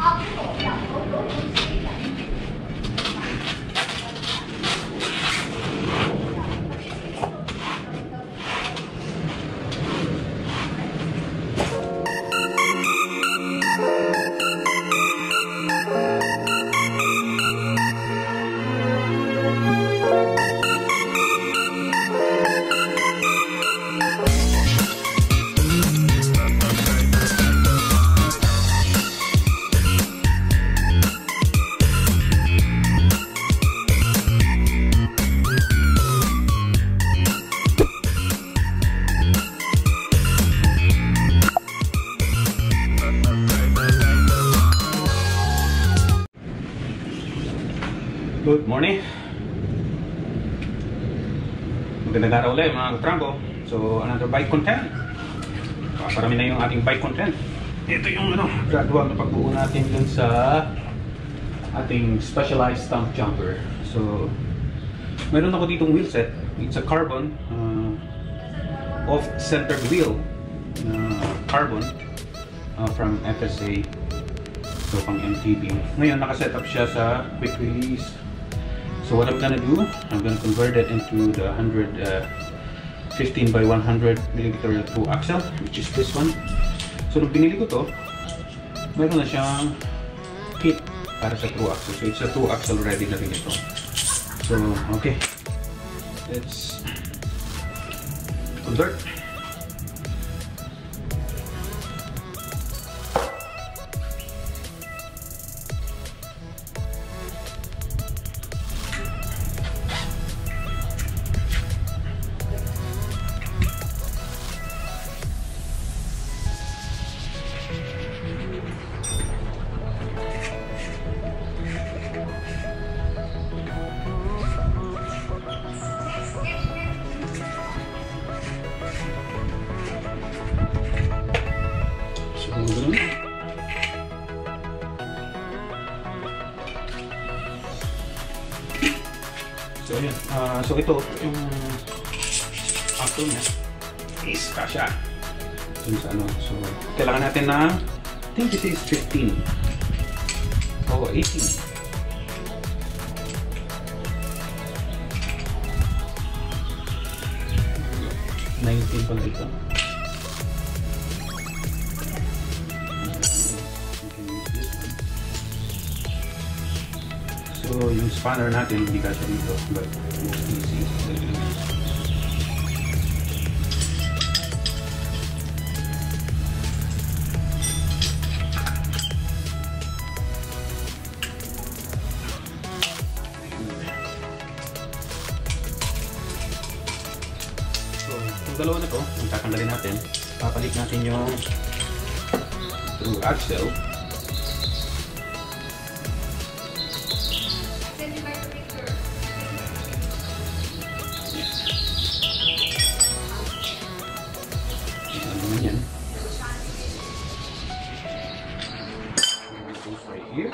Good morning. Magandang araw ulit mga katrangko. So another bike content. Parami na yung ating bike content. Ito yung gradual na pagbuo natin dun sa ating specialized stump jumper. So meron ako ditong wheelset. It's a carbon off-centered wheel carbon from FSA. So pang MTB. Ngayon nakaset up siya sa quick release. So what I'm gonna do, I'm gonna convert it into the 15 by 100 millimeter thru axle, which is this one. So nung binili ko to, meron na siyang kit para sa thru axle. So it's a thru axle ready na rin ito. So okay, let's convert. So yun, so ito yung axle niya is kasha dun sa ano. So kailangan natin na, I think this is 15 o 18. 19 pala ito. So yung spanner natin hindi kasya dito, but it's easy. So yung dalawa na to, ang tatanggalin natin, papalit natin yung thru axle. Here.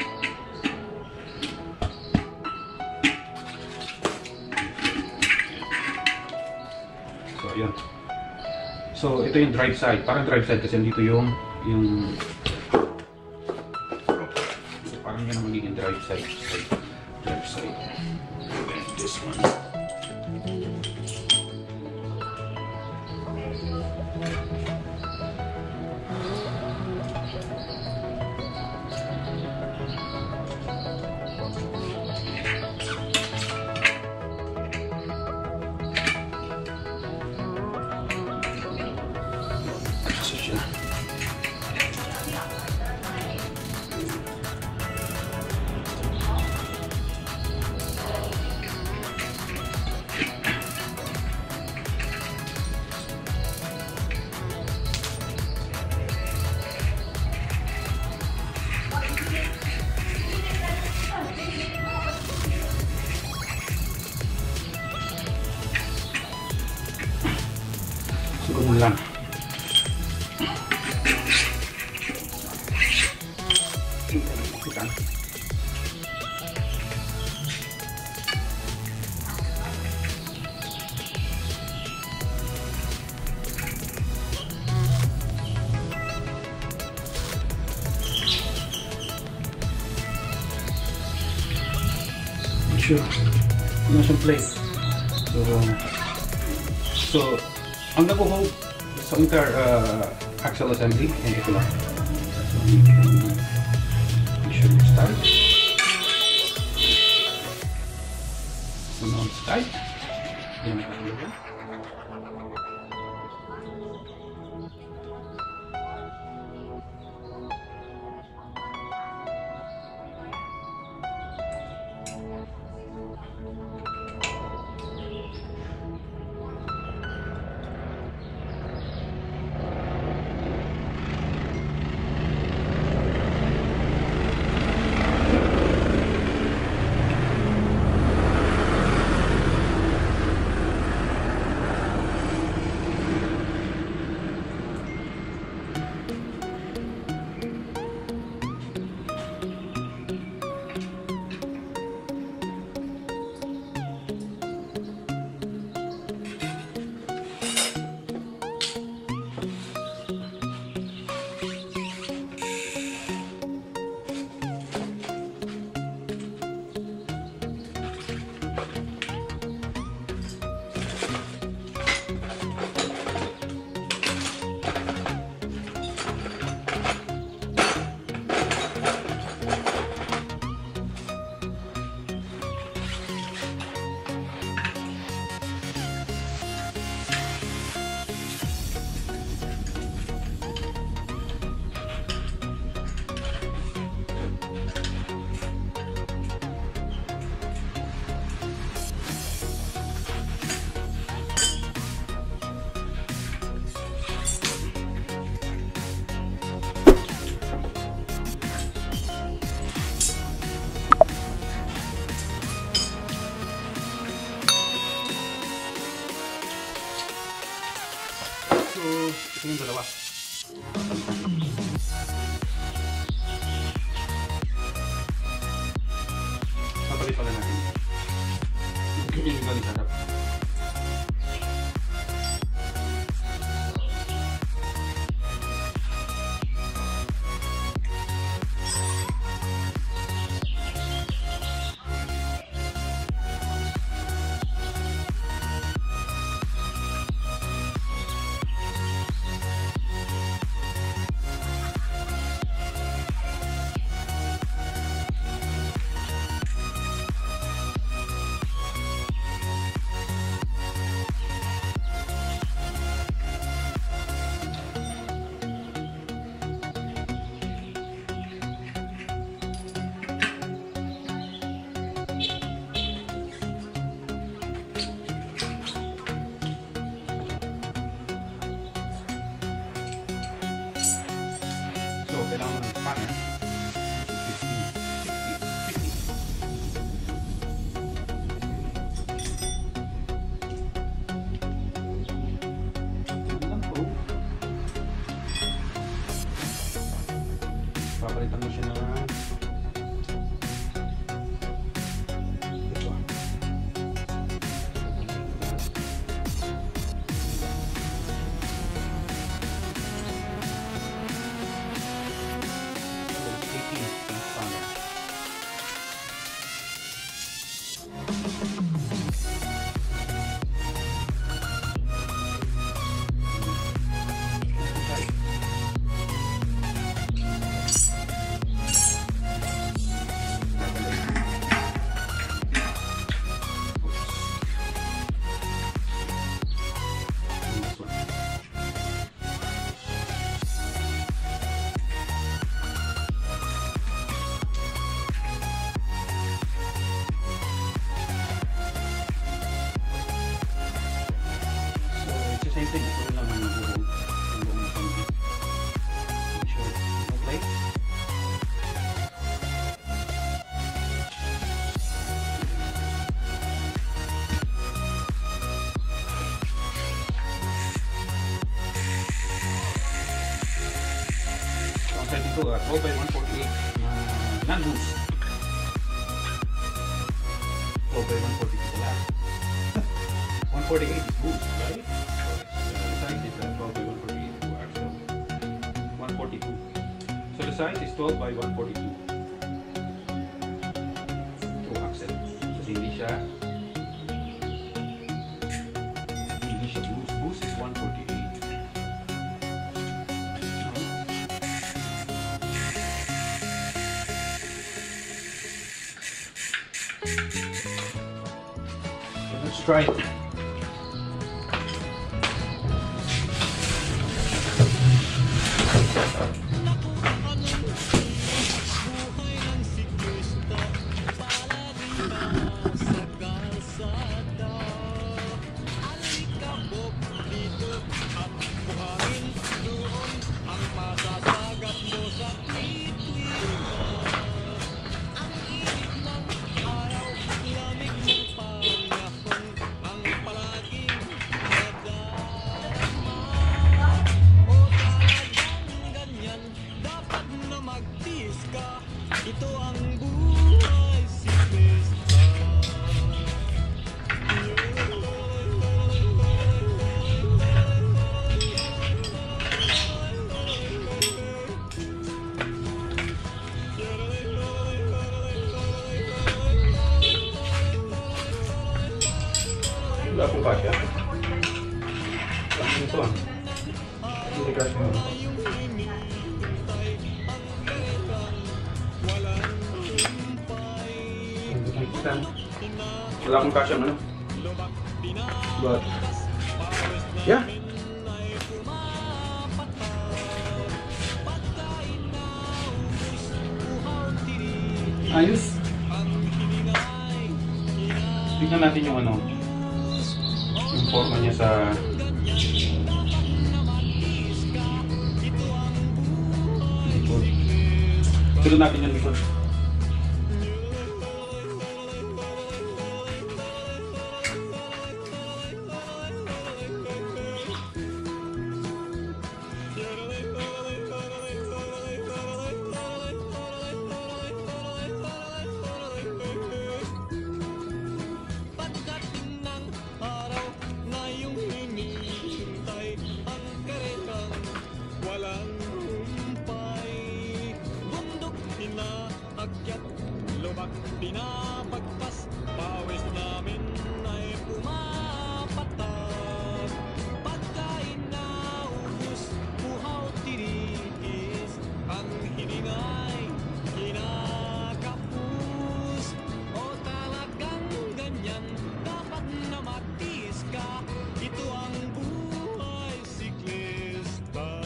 So ayun. So ito yung drive side. Parang drive side kasi dito yung so, parang yan ang magiging drive side. Drive side. And this one. Ganun lang. sure ano siyang plate. So ang nag-hold sa entire axle assembly and ito lang. So you can make sure it's tight. So now it's tight. Yan ang kakulugan. Ito yung dalawa. Papalit pala natin. Ganyan yung galing harap. Kailangan ng spanner. 50. Papalitan mo siya ng ito. Same thing, ito rin lang ang buong assembly. Make sure no plate. So, ang side dito, 12 by 148 non-loose. 12 by 142 pala. 148 is loose, right? So the size is 12 by 142. So axle. So hindi siya boost. Boost is 148. Okay, let's try it. Wala akong kasya. Ito ah. Hindi kasya mo. Wala akong kasya ano. But yeah. Ayos. Tignan natin yung ano. Yung forma niya sa likod. Tignan natin yung likod. Pinapagpas, pawis namin ay pumapatak. Pagkain na ubus, buhaw tiriis, ang hiningay kinakapus. O talagang ganyan, dapat na matiis ka. Ito ang buhay siklista.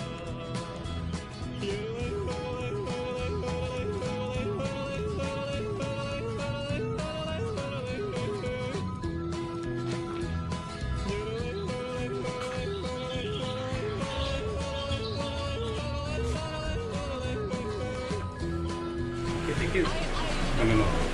Thank you. Ano no?